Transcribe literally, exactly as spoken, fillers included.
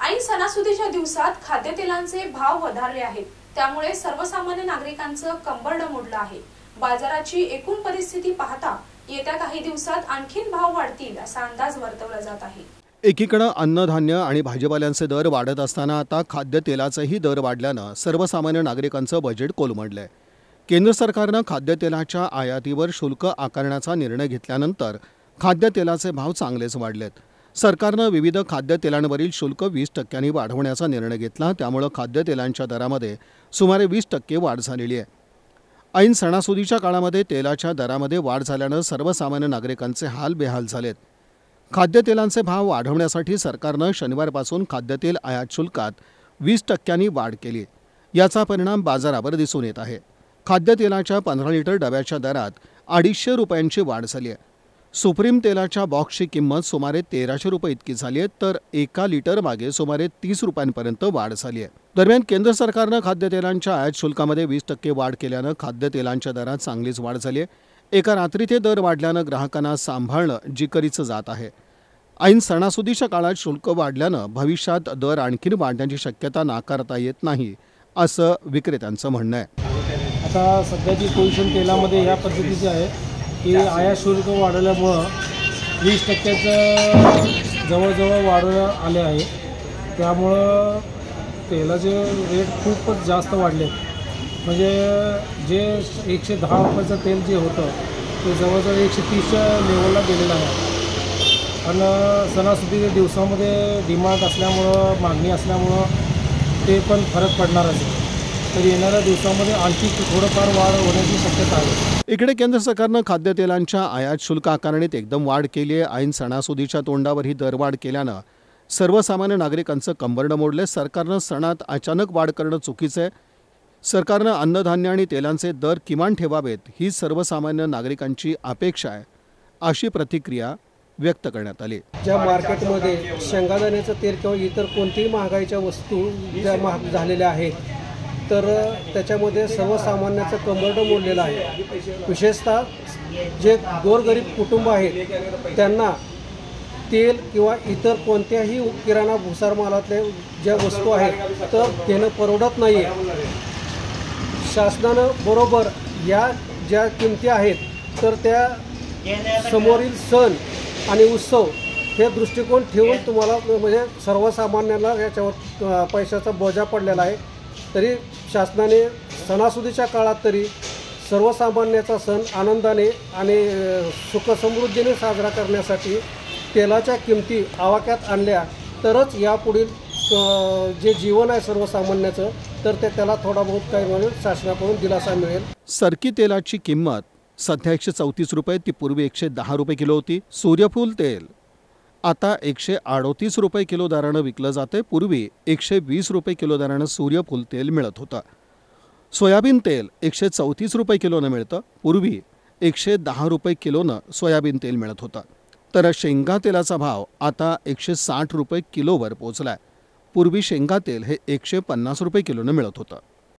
ऐन सणासुदीच्या दिवसात खाद्यतेलांचे भाव वधारले आहेत। त्यामुळे सर्वसामान्य नागरिकांचं कंबरड मोडलं आहे। बाजाराची एकूण परिस्थिती पाहता येत्या काही दिवसात आणखीन भाव वाढतील असा अंदाज वर्तवला जात आहे। एकीकडे अन्नधान्य आणि भाजीपाल्यांचे दर वाढत असताना आता खाद्यतेलाचेही दर वाढल्यानं सर्वसामान्य नागरिकांचं बजेट कोलमडलंय। केंद्र सरकारनं खाद्यतेलाच्या आयातीवर शुल्क आकारण्याचा निर्णय घेतल्यानंतर खाद्यतेलाचे भाव चांगलेच वाढलेत। सरकारनं विविध खाद्यतेलांवरील शुल्क वीस टक्क्यांनी वाढवण्याचा निर्णय घेतला, त्यामुळे खाद्यतेलांच्या दरामध्ये सुमारे वीस टक्के वाढ झालेली आहे। ऐन सणासुदीच्या काळामध्ये तेलाच्या दरामध्ये वाढ झाल्यानं सर्वसामान्य नागरिकांचे हाल बेहाल झालेत। खाद्यतेलांचे भाव वाढवण्यासाठी सरकारनं शनिवारपासून खाद्यतेल आयात शुल्कात वीस टक्क्यांनी वाढ केली। याचा परिणाम बाजारावर दिसून येत आहे। खाद्यतेलाच्या पंधरा लिटर डब्याच्या दरात अडीचशे रुपयांची वाढ झाली आहे। सुप्रीम तेलाच्या बॉक्सची किंमत सुमारे तेराशे रुपये इतकी झाली आहे, तर एका लिटर मागे सुमारे तीस रुपयांपर्यंत वाढ झाली आहे। दरम्यान केंद्र सरकारनं खाद्यतेलांच्या आयात शुल्कामध्ये वीस टक्के वाढ केल्यानं खाद्यतेलांच्या दरात चांगलीच वाढ झाली आहे। एका रात्रीत हे दर वाढल्यानं ग्राहकांना सांभाळणं जिकरीचं जात आहे। ऐन सणासुदीच्या काळात शुल्क वाढल्यानं भविष्यात दर आणखीन वाढण्याची शक्यता नाकारता येत नाही असं विक्रेत्यांचं म्हणणं आहे। आता सध्याची पोझिशन तेलामध्ये या पद्धतीची आहे की आयात शुल्क वाढवल्यामुळं वीस टक्क्याचं जवळजवळ वाढवण्यात आले आहे। त्यामुळं तेलाचे रेट खूपच जास्त वाढले। म्हणजे जे एकशे दहा रुपयाचं तेल जे होतं ते जवळजवळ एकशे तीसच्या लेवलला गेलेलं आहे। आणि सणासुदीच्या दिवसामध्ये डिमांड असल्यामुळं, मागणी असल्यामुळं ते पण फरक पडणारच आहे। तर येणाऱ्या दिवसामध्ये आणखी थोडंफार वाढ होण्याची शक्यता आहे। इकडे केंद्र सरकारनं खाद्यतेलांच्या आयात शुल्क आकारणीत एकदम वाढ केली आहे। ऐन सणासुदीच्या तोंडावर ही दरवाढ केल्यानं सर्वसामान्य नागरिकांचं कंबरडं मोडले। सरकारनं सणात अचानक वाढ करणं चुकीचं आहे। सरकारनं अन्नधान्य आणि तेलांचे दर किमान ठेवावेत ही सर्वसामान्य नागरिकांची अपेक्षा आहे, अशी प्रतिक्रिया व्यक्त करण्यात आली। ज्या मार्केटमध्ये शेंगदाण्याचं तेल किंवा इतर कोणतीही महागाईच्या वस्तू ज्या महाग झालेल्या आहेत, तर त्याच्यामध्ये सर्वसामान्याचं कंबरडं मोडलेलं आहे। विशेषतः जे गोरगरीब कुटुंब आहेत त्यांना तेल किंवा इतर कोणत्याही किराणा भुसार मालातल्या ज्या वस्तू आहेत तर घेणं परवडत नाही आहे। शासनानं बरोबर या ज्या किमती आहेत तर त्या समोरील सण आणि उत्सव हे दृष्टिकोन ठेवून तुम्हाला म्हणजे सर्वसामान्यांना याच्यावर पैशाचा बोजा पडलेला आहे। तरी शासनाने सणासुदीच्या काळात तरी सर्वसामान्याचा सण आनंदाने आणि सुखसमृद्धीने साजरा करण्यासाठी तेलाच्या किमती आवाक्यात आणल्या तरच यापुढील जे जीवन आहे सर्वसामान्याचं तर ते त्याला थोडा बहुत काही म्हणून शासनाकडून दिलासा मिळेल। सरकी तेलाची किंमत सध्या एकशे चौतीस रुपये, ती पूर्वी एकशे दहा रुपये किलो होती। सूर्यफूल तेल आता एकशे अडोतीस रुपये किलो दरानं विकलं जाते। पूर्वी एकशे वीस रुपये किलो दरानं सूर्यफूल तेल मिळत होतं। सोयाबीन तेल एकशे चौतीस रुपये किलोनं मिळतं। पूर्वी एकशे दहा रुपये किलोनं सोयाबीन तेल मिळत होतं। तर शेंगा तेलाचा भाव आता एकशे साठ रुपये किलोवर पोहोचलाय। पूर्वी शेंगा तेल हे एकशे पन्नास रुपये किलोनं मिळत होतं।